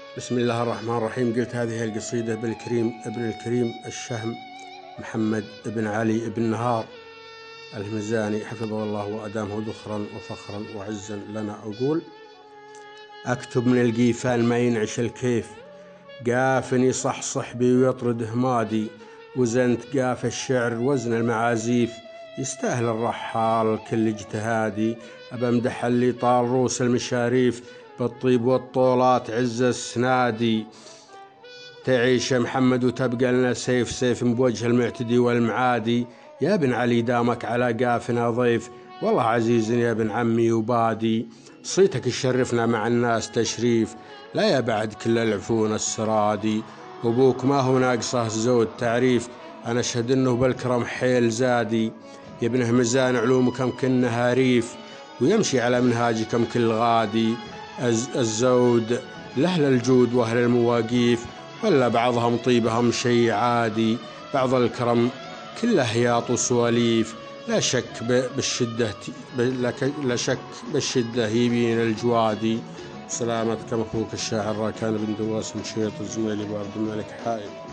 بسم الله الرحمن الرحيم. قلت هذه القصيدة بالكريم ابن الكريم الشهم محمد بن علي بن نهار الهمزاني حفظه الله وأدامه ذخرا وفخرا وعزا لنا. أقول: أكتب من القيفان ما ينعش الكيف، قافني يصحصح بي ويطرد همادي، وزنت قاف الشعر وزن المعازيف، يستاهل الرحال كل اجتهادي. أبمدح اللي طال روس المشاريف، بالطيب والطولات عز السنادي. تعيش يا محمد وتبقى لنا سيف سيف بوجه المعتدي والمعادي. يا ابن علي دامك على قافنا ضيف، والله عزيز يا ابن عمي وبادي. صيتك يشرفنا مع الناس تشريف، لا يا بعد كل العفون السرادي. وابوك ما هو ناقصه زود تعريف، انا اشهد انه بالكرم حيل زادي. يا ابن همزان علومكم كنها ريف، ويمشي على منهاجكم كل غادي. الزود لأهل الجود وأهل المواقيف، ولا بعضهم طيبهم شي عادي. بعض الكرم كله هياط وسواليف، لا شك بالشدة يبين الجوادي. سلامتكم أخوك الشاعر راكان بن دواس مشيط الزميلي بارد الملك حائل.